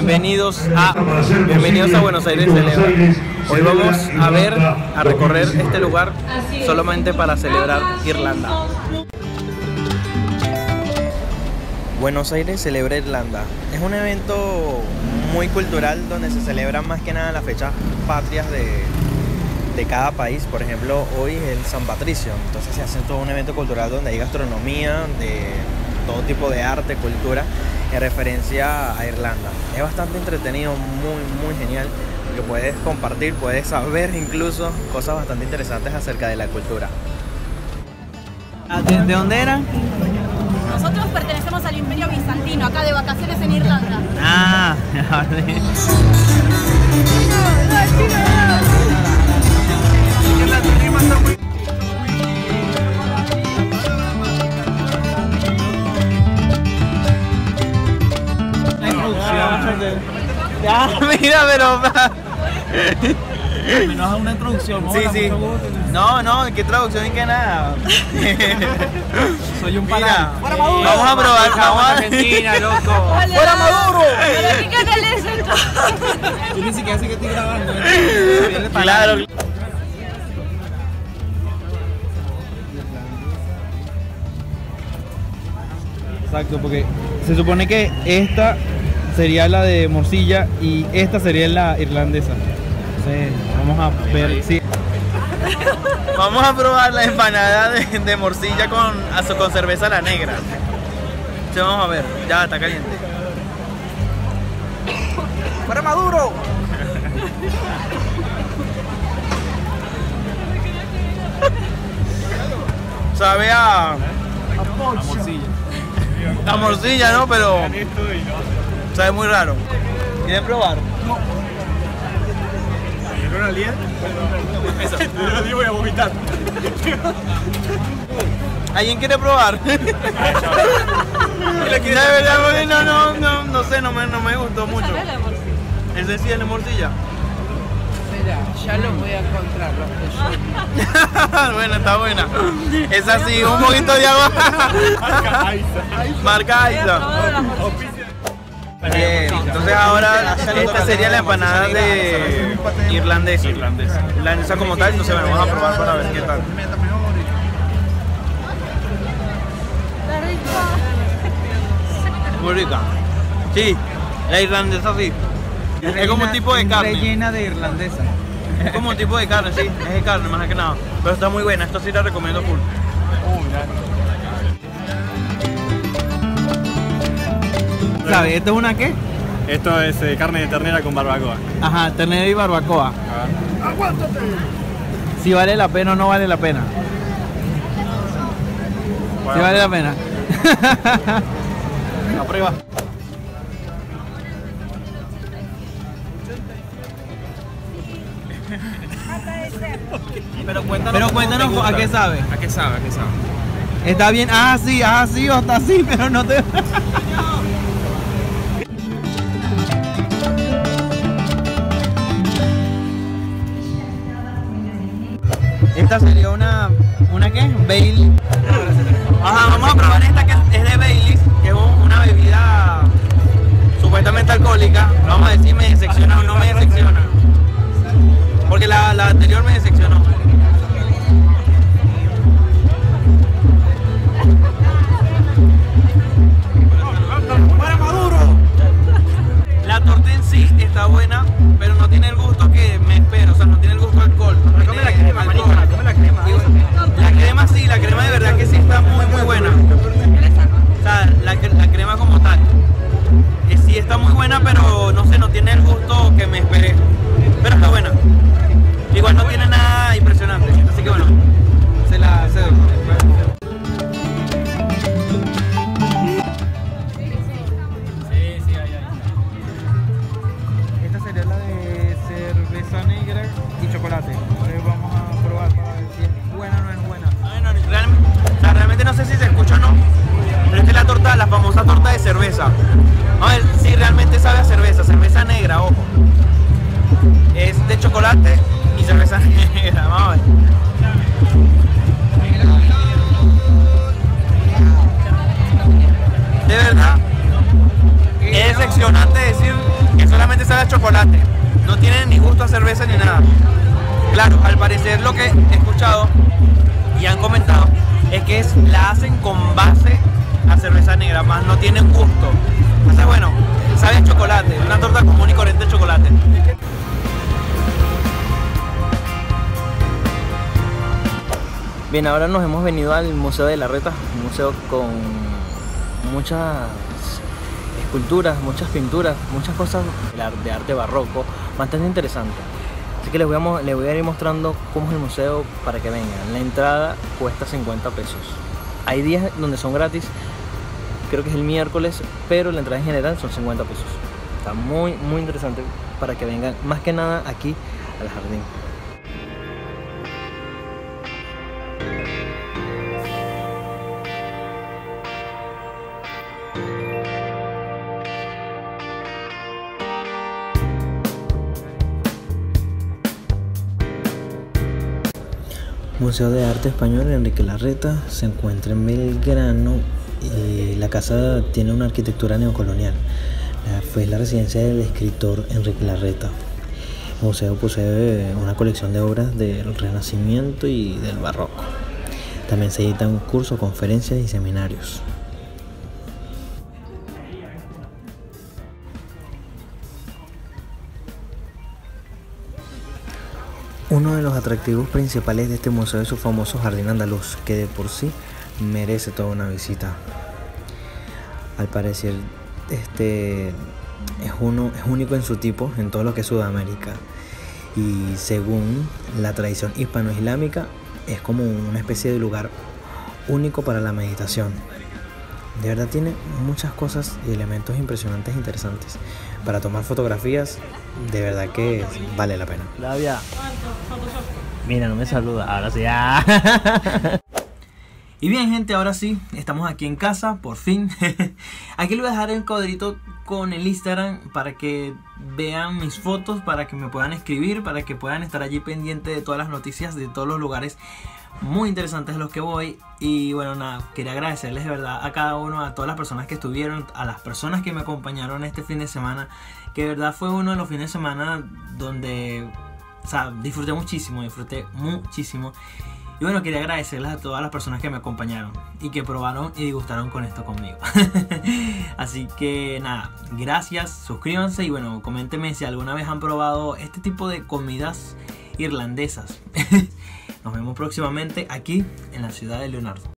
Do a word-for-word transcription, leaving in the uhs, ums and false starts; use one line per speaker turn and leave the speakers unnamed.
Bienvenidos a Bienvenidos a Buenos Aires Celebra. Hoy vamos a ver, a recorrer este lugar solamente para celebrar Irlanda. Buenos Aires Celebra Irlanda. Es un evento muy cultural donde se celebran más que nada las fechas patrias de, de cada país. Por ejemplo, hoy es el San Patricio, entonces se hace todo un evento cultural donde hay gastronomía, de todo tipo de arte, cultura, en referencia a Irlanda. Es bastante entretenido, muy, muy genial, que puedes compartir, puedes saber incluso cosas bastante interesantes acerca de la cultura. ¿De, de dónde eran?
Nosotros pertenecemos al Imperio Bizantino, acá de vacaciones en Irlanda.
Ah, ya, mira, pero
nos da una introducción.
Sí, sí. No, no, qué traducción ni que nada.
Soy un
Mira,
pana.
vamos a probar, vamos a
Argentina, loco.
¡Fuera Maduro! ¿Pero qué canal es esto?
Yo ni siquiera sé que estoy grabando. ¿eh?
Claro.
Exacto, porque se supone que esta sería la de morcilla y esta sería la irlandesa. Entonces, vamos a ver. Sí.
Vamos a probar la empanada de, de morcilla con, con cerveza a la negra. Sí, vamos a ver, ya está caliente.
¡Fuera Maduro!
Sabe a...
A morcilla.
a morcilla, ¿no? Pero... sabe muy raro. ¿Quieren probar?
¿Con una lier? Yo voy a vomitar.
¿Alguien quiere probar? De verdad, no, no, no, no sé, no me, no me gustó mucho. ¿Ese sí es la morcilla?
Mira, ya lo voy a encontrar, los que yo.
Bueno, está buena. Es así, un poquito de agua. Marca Aiza. Bien, entonces ahora esta sería la empanada de irlandesa. Irlandesa. Irlandesa como tal, entonces bueno, vamos a probar para ver qué tal. Muy rica. Sí, la irlandesa sí. Es como un tipo de carne.
Rellena de irlandesa.
Es como un tipo de carne, sí. Es de carne más que nada. Pero está muy buena, esto sí la recomiendo full.
¿Sabes? ¿Esto es una qué?
Esto es eh, carne de ternera con barbacoa.
Ajá, ternera y barbacoa. ¡Aguántate! Si vale la pena o no vale la pena.
Bueno,
Si vale la pena.
a prueba.
Pero cuéntanos,
Pero cuéntanos a qué sabe.
¿A qué sabe? ¿A qué sabe?
Está bien, ah sí, ah sí, o está así, pero no te... Esta sería una... ¿una qué? Bailey.
Ajá, vamos a probar esta que es de Baileys, que es una bebida supuestamente alcohólica. Vamos a ver si me decepciona o no me decepciona. Porque la, la anterior me decepcionó.
¡Para Maduro!
La torta en sí está buena, pero no tiene el gusto que me espero, o sea, no tiene el gusto alcohol. No tiene
la crema,
alcohol.
marica, come la crema.
La crema sí, la crema de verdad que sí está muy muy buena. O sea, la, la crema como tal. Eh, sí está muy buena, pero no sé, no tiene el gusto que me esperé. Pero está buena. Igual no tiene nada impresionante, así que bueno, se la cedo.
Esta sería la de cerveza negra y chocolate. Entonces vamos a probar para ver si es buena o no es buena.
Bueno, realmente, o sea, realmente no sé si se escucha o no, pero esta es la torta, la famosa torta de cerveza. Vamos a ver si realmente sabe a cerveza, cerveza negra, ojo. Es de chocolate y cerveza negra, vamos a ver. De verdad, es decepcionante decir
que solamente sabe a chocolate, no tiene ni gusto a cerveza ni nada. Claro, al parecer lo que he escuchado y han comentado es que es, la hacen con base a cerveza negra, más no tienen gusto. O sea, bueno, sabe a chocolate, una torta común y corriente de chocolate.
Bien, ahora nos hemos venido al Museo de Larreta, un museo con muchas esculturas, muchas pinturas, muchas cosas de arte barroco, bastante interesante. Así que les voy, a, les voy a ir mostrando cómo es el museo para que vengan. La entrada cuesta cincuenta pesos. Hay días donde son gratis, creo que es el miércoles, pero la entrada en general son cincuenta pesos. Está muy, muy interesante para que vengan, más que nada aquí al jardín. Museo de Arte Español Enrique Larreta se encuentra en Belgrano y la casa tiene una arquitectura neocolonial. Fue la residencia del escritor Enrique Larreta. El museo posee una colección de obras del Renacimiento y del Barroco. También se editan cursos, conferencias y seminarios. Uno de los atractivos principales de este museo es su famoso jardín andaluz, que de por sí merece toda una visita. Al parecer, este es, uno, es único en su tipo en todo lo que es Sudamérica. Y según la tradición hispano-islámica, es como una especie de lugar único para la meditación. De verdad tiene muchas cosas y elementos impresionantes e interesantes. Para tomar fotografías, de verdad que vale la pena. Flavia, mira, no me saluda, ahora sí. Y bien, gente, ahora sí, estamos aquí en casa, por fin. Aquí les voy a dejar el cuadrito con el Instagram para que vean mis fotos, para que me puedan escribir, para que puedan estar allí pendientes de todas las noticias, de todos los lugares muy interesantes a los que voy. Y bueno, nada, quería agradecerles de verdad a cada uno, a todas las personas que estuvieron, a las personas que me acompañaron este fin de semana, que de verdad fue uno de los fines de semana donde, o sea, disfruté muchísimo, disfruté muchísimo. Y bueno, quería agradecerles a todas las personas que me acompañaron y que probaron y disgustaron con esto conmigo. Así que nada, gracias, suscríbanse y bueno, coméntenme si alguna vez han probado este tipo de comidas irlandesas. Nos vemos próximamente aquí en la ciudad de Leonardo.